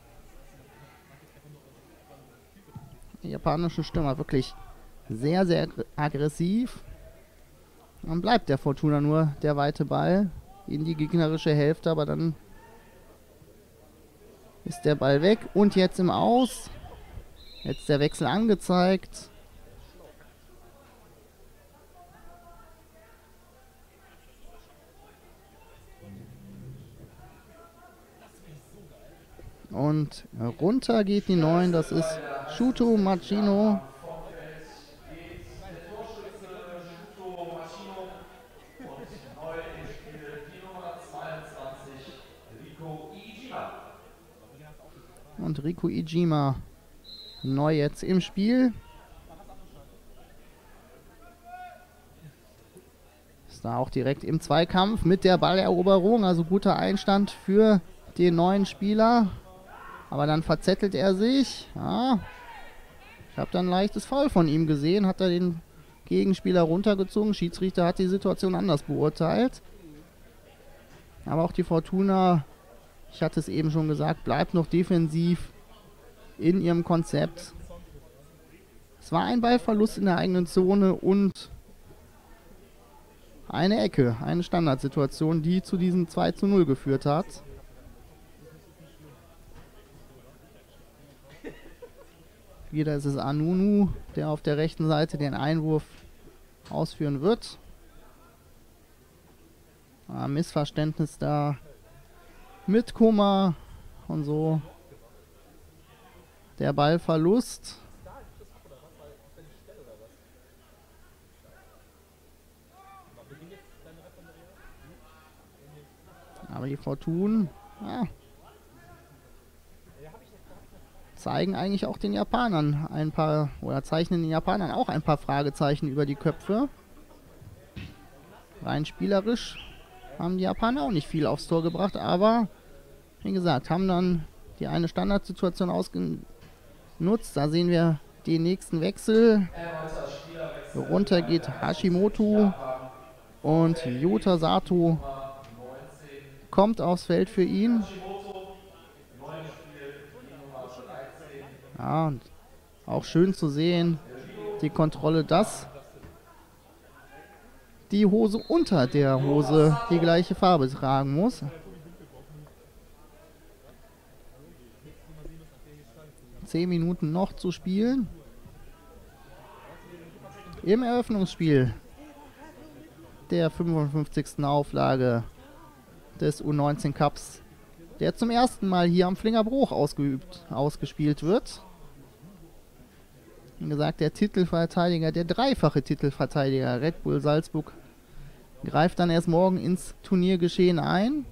Die japanische Stürmer wirklich sehr, sehr aggressiv. Dann bleibt der Fortuna nur der weite Ball in die gegnerische Hälfte, aber dann ist der Ball weg. Und jetzt im Aus. Jetzt der Wechsel angezeigt. Und runter geht die neun, das ist Shuto Machino. Und Riku Ijima neu jetzt im Spiel. Ist da auch direkt im Zweikampf mit der Balleroberung, also guter Einstand für den neuen Spieler. Aber dann verzettelt er sich. Ja. Ich habe dann ein leichtes Foul von ihm gesehen. Hat er den Gegenspieler runtergezogen. Schiedsrichter hat die Situation anders beurteilt. Aber auch die Fortuna, ich hatte es eben schon gesagt, bleibt noch defensiv in ihrem Konzept. Es war ein Ballverlust in der eigenen Zone und eine Ecke, eine Standardsituation, die zu diesem zwei zu null geführt hat. Wieder ist es Anunu, der auf der rechten Seite den Einwurf ausführen wird. Ah, Missverständnis da mit Kummer und so. Der Ballverlust. Aber die Fortuna ja, zeigen eigentlich auch den Japanern ein paar, oder zeichnen den Japanern auch ein paar Fragezeichen über die Köpfe. Rein spielerisch haben die Japaner auch nicht viel aufs Tor gebracht, aber wie gesagt, haben dann die eine Standardsituation ausgenutzt. Da sehen wir den nächsten Wechsel. Runter geht Hashimoto und Yuta Sato kommt aufs Feld für ihn. Ja, und auch schön zu sehen, die Kontrolle, dass die Hose unter der Hose die gleiche Farbe tragen muss. Zehn Minuten noch zu spielen. Im Eröffnungsspiel der fünfundfünfzigsten Auflage des U neunzehn Cups, der zum ersten Mal hier am Flingerbruch ausgeübt, ausgespielt wird. Wie gesagt, der Titelverteidiger, der dreifache Titelverteidiger Red Bull Salzburg greift dann erst morgen ins Turniergeschehen ein.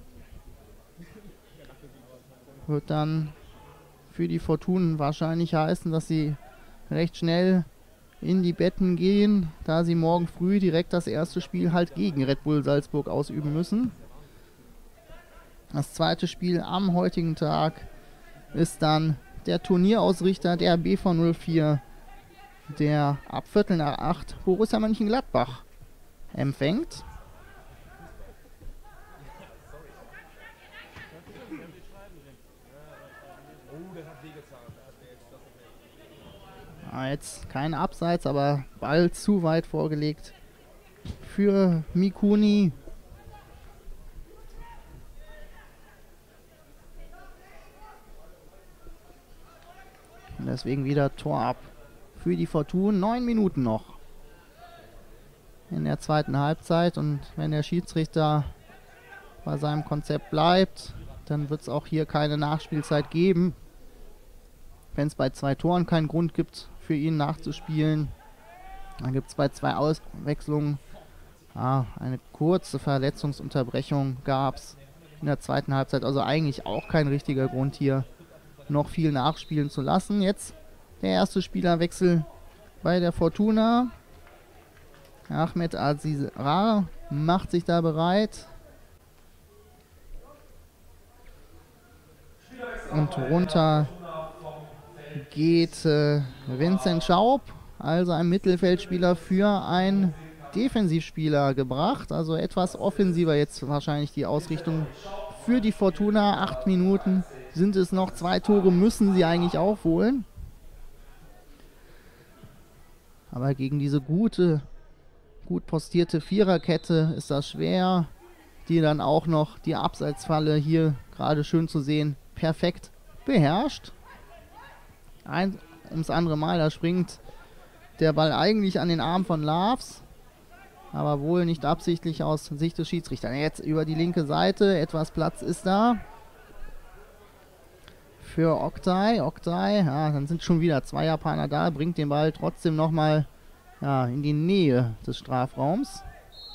Wird dann für die Fortunen wahrscheinlich heißen, dass sie recht schnell in die Betten gehen, da sie morgen früh direkt das erste Spiel halt gegen Red Bull Salzburg ausüben müssen. Das zweite Spiel am heutigen Tag ist dann der Turnierausrichter der B V null vier, der ab Viertel nach acht Borussia Mönchengladbach empfängt. Ah, jetzt kein Abseits, aber Ball zu weit vorgelegt für Mikuni. Und deswegen wieder Tor ab für die Fortuna. Neun Minuten noch in der zweiten Halbzeit. Und wenn der Schiedsrichter bei seinem Konzept bleibt, dann wird es auch hier keine Nachspielzeit geben. Wenn es bei zwei Toren keinen Grund gibt, für ihn nachzuspielen, dann gibt es bei zwei Auswechslungen ah, eine kurze Verletzungsunterbrechung gab es in der zweiten Halbzeit. Also eigentlich auch kein richtiger Grund hier noch viel nachspielen zu lassen. Jetzt der erste Spielerwechsel bei der Fortuna. Ahmed Azizar macht sich da bereit. Und runter geht äh, Vincent Schaub, also ein Mittelfeldspieler für einen Defensivspieler gebracht. Also etwas offensiver jetzt wahrscheinlich die Ausrichtung für die Fortuna. Acht Minuten sind es noch, zwei Tore müssen sie eigentlich aufholen. Aber gegen diese gute, gut postierte Viererkette ist das schwer, die dann auch noch die Abseitsfalle hier gerade schön zu sehen perfekt beherrscht. Ein ums andere Mal, da springt der Ball eigentlich an den Arm von Lavs, aber wohl nicht absichtlich aus Sicht des Schiedsrichters. Jetzt über die linke Seite, etwas Platz ist da für Oktay. Oktay, ja, dann sind schon wieder zwei Japaner da, bringt den Ball trotzdem nochmal ja, in die Nähe des Strafraums.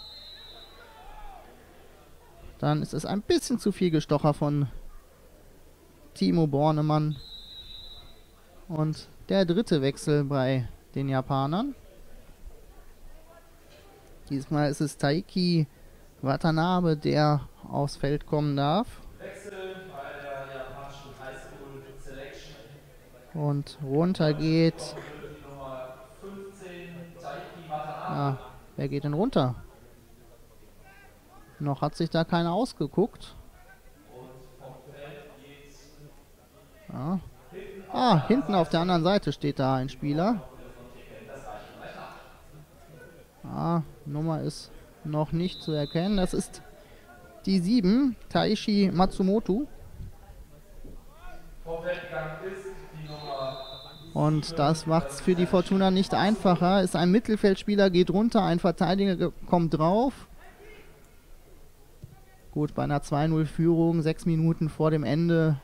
Dann ist es ein bisschen zu viel Gestocher von Timo Bornemann. Und der dritte Wechsel bei den Japanern. Diesmal ist es Taiki Watanabe, der aufs Feld kommen darf. Wechsel bei der japanischen Highschool Und runter geht. Ja, wer geht denn runter? Noch hat sich da keiner ausgeguckt. Ja. Ah, hinten auf der anderen Seite steht da ein Spieler. Ah, Nummer ist noch nicht zu erkennen. Das ist die sieben, Taishi Matsumoto. Und das macht es für die Fortuna nicht einfacher. Ist ein Mittelfeldspieler, geht runter, ein Verteidiger kommt drauf. Gut, bei einer zwei null Führung, sechs Minuten vor dem Ende,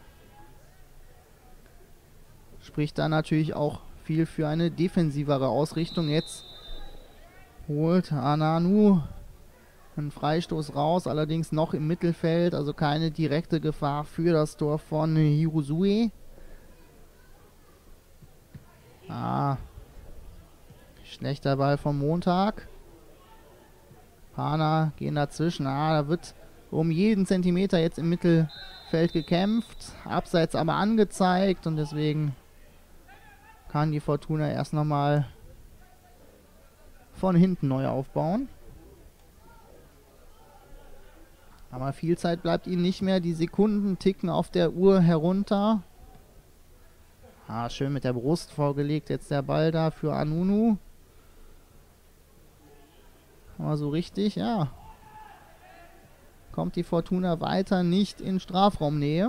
spricht da natürlich auch viel für eine defensivere Ausrichtung. Jetzt holt Ananu einen Freistoß raus, allerdings noch im Mittelfeld, also keine direkte Gefahr für das Tor von Hirosue. Ah, schlechter Ball vom Montag. Pana gehen dazwischen. Ah, da wird um jeden Zentimeter jetzt im Mittelfeld gekämpft. Abseits aber angezeigt und deswegen kann die Fortuna erst nochmal von hinten neu aufbauen. Aber viel Zeit bleibt ihnen nicht mehr. Die Sekunden ticken auf der Uhr herunter. Ah, schön mit der Brust vorgelegt. Jetzt der Ball da für Anunu. Aber so richtig, ja. Kommt die Fortuna weiter nicht in Strafraumnähe.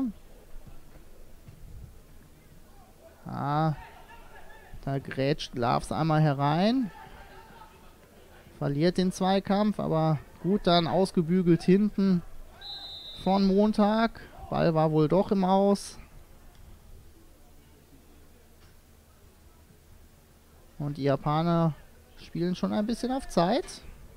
Ah, da grätscht Lavs einmal herein. Verliert den Zweikampf, aber gut dann ausgebügelt hinten von Montag. Ball war wohl doch im Aus. Und die Japaner spielen schon ein bisschen auf Zeit.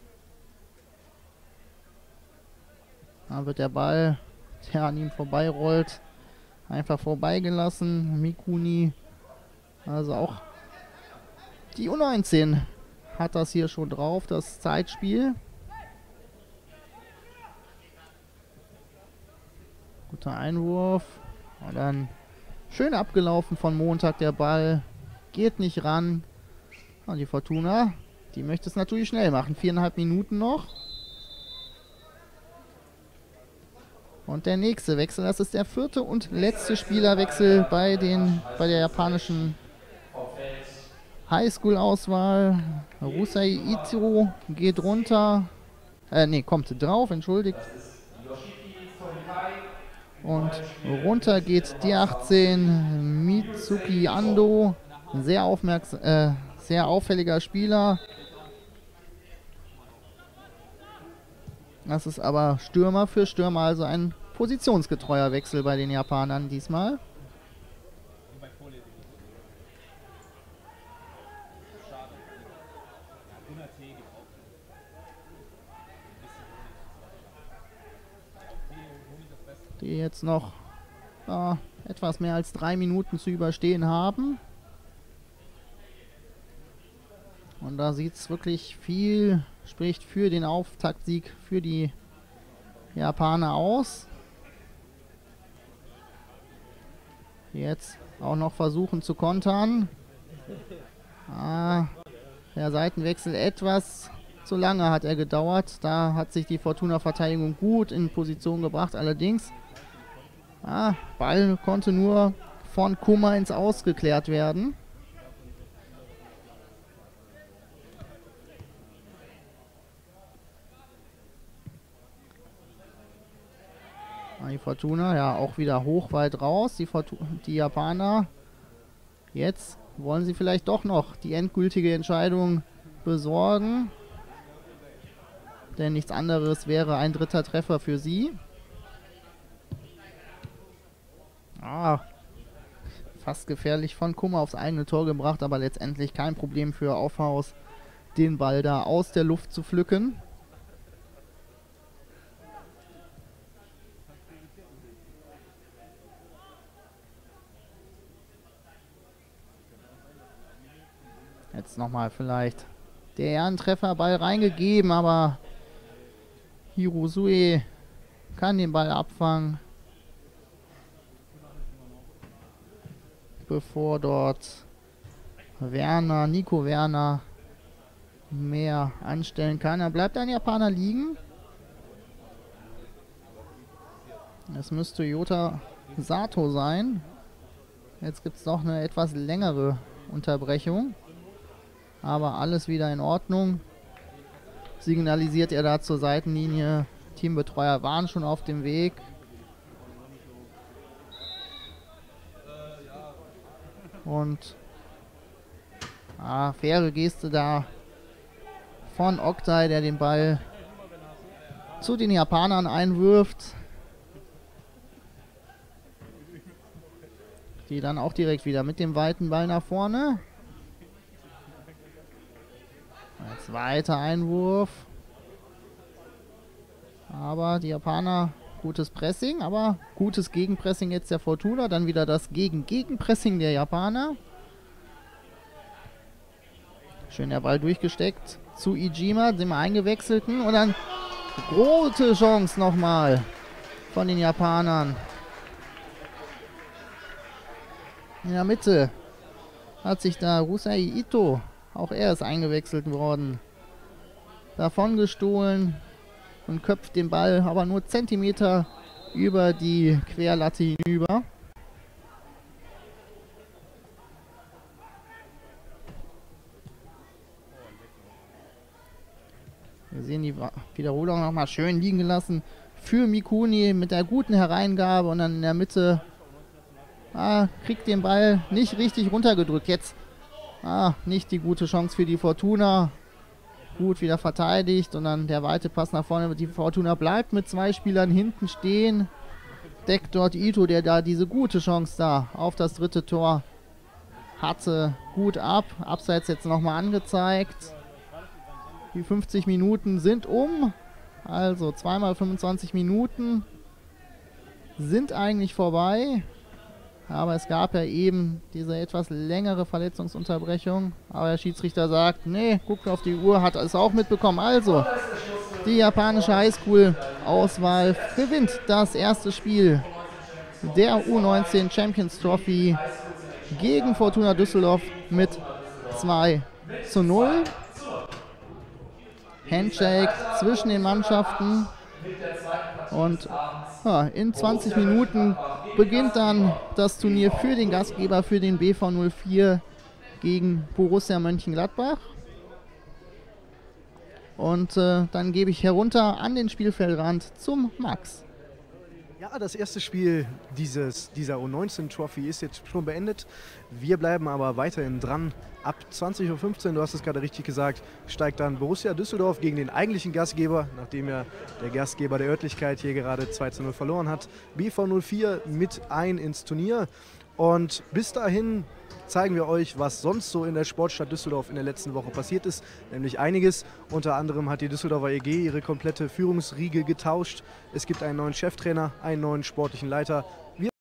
Da wird der Ball, der an ihm vorbeirollt, einfach vorbeigelassen. Mikuni, also auch die U neunzehn hat das hier schon drauf, das Zeitspiel. Guter Einwurf. Und dann schön abgelaufen von Montag der Ball. Geht nicht ran. Und die Fortuna, die möchte es natürlich schnell machen. Viereinhalb Minuten noch. Und der nächste Wechsel, das ist der vierte und letzte Spielerwechsel bei, den, bei der japanischen Highschool-Auswahl. Rusai Ito geht runter. Äh, ne, kommt drauf, entschuldigt. Und runter geht die achtzehn, Mitsuki Ando. Ein sehr, aufmerksam, äh, sehr auffälliger Spieler. Das ist aber Stürmer für Stürmer, also ein positionsgetreuer Wechsel bei den Japanern diesmal. Die jetzt noch äh, etwas mehr als drei Minuten zu überstehen haben. Und da sieht es wirklich viel, spricht für den Auftaktsieg für die Japaner aus. Jetzt auch noch versuchen zu kontern. Ah, der Seitenwechsel etwas zu lange hat er gedauert. Da hat sich die Fortuna-Verteidigung gut in Position gebracht. Allerdings, ah, Ball konnte nur von Kuma ins Aus geklärt werden. Die Fortuna, ja, auch wieder hoch weit raus. Die, Fortu die Japaner, jetzt wollen sie vielleicht doch noch die endgültige Entscheidung besorgen. Denn nichts anderes wäre ein dritter Treffer für sie. Ah, fast gefährlich von Kummer aufs eigene Tor gebracht, aber letztendlich kein Problem für Aufhaus, den Ball da aus der Luft zu pflücken. Jetzt nochmal vielleicht der Ehrentreffer, Ball reingegeben, aber Hirosue kann den Ball abfangen. bevor dort Werner, Nico Werner mehr anstellen kann. Da bleibt ein Japaner liegen. Es müsste Yota Sato sein. Jetzt gibt es noch eine etwas längere Unterbrechung. Aber alles wieder in Ordnung. Signalisiert er da zur Seitenlinie. Teambetreuer waren schon auf dem Weg. Und ah, faire Geste da von Oktay, der den Ball zu den Japanern einwirft. Die dann auch direkt wieder mit dem weiten Ball nach vorne. Ein zweiter Einwurf. Aber die Japaner, gutes Pressing, aber gutes Gegenpressing jetzt der Fortuna. Dann wieder das Gegen-Gegenpressing der Japaner. Schön der Ball durchgesteckt zu Iijima, dem Eingewechselten. Und dann große Chance nochmal von den Japanern. In der Mitte hat sich da Rusai Ito, auch er ist eingewechselt worden, davon gestohlen und köpft den Ball aber nur Zentimeter über die Querlatte hinüber. Wir sehen die Wiederholung nochmal schön liegen gelassen für Mikuni mit der guten Hereingabe und dann in der Mitte ah, kriegt den Ball nicht richtig runtergedrückt. Jetzt ah, nicht die gute Chance für die Fortuna. Gut wieder verteidigt und dann der weite Pass nach vorne. Die Fortuna bleibt mit zwei Spielern hinten stehen. Deckt dort Ito, der da diese gute Chance da auf das dritte Tor hatte, gut ab. Abseits jetzt nochmal angezeigt. Die fünfzig Minuten sind um. Also zweimal fünfundzwanzig Minuten sind eigentlich vorbei. Aber es gab ja eben diese etwas längere Verletzungsunterbrechung. Aber der Schiedsrichter sagt, nee, guckt auf die Uhr, hat es auch mitbekommen. Also, die japanische Highschool-Auswahl gewinnt das erste Spiel der U neunzehn Champions Trophy gegen Fortuna Düsseldorf mit zwei zu null. Handshake zwischen den Mannschaften. Und ja, in zwanzig Minuten beginnt dann das Turnier für den Gastgeber, für den B V null vier gegen Borussia Mönchengladbach. Und äh, dann gebe ich herunter an den Spielfeldrand zum Max. Ja, das erste Spiel dieses, dieser U neunzehn Trophy ist jetzt schon beendet. Wir bleiben aber weiterhin dran. Ab zwanzig Uhr fünfzehn, du hast es gerade richtig gesagt, steigt dann Borussia Düsseldorf gegen den eigentlichen Gastgeber, nachdem ja der Gastgeber der Örtlichkeit hier gerade zwei zu null verloren hat. B V null vier mit ein ins Turnier. Und bis dahin zeigen wir euch, was sonst so in der Sportstadt Düsseldorf in der letzten Woche passiert ist. Nämlich einiges. Unter anderem hat die Düsseldorfer E G ihre komplette Führungsriege getauscht. Es gibt einen neuen Cheftrainer, einen neuen sportlichen Leiter. Wir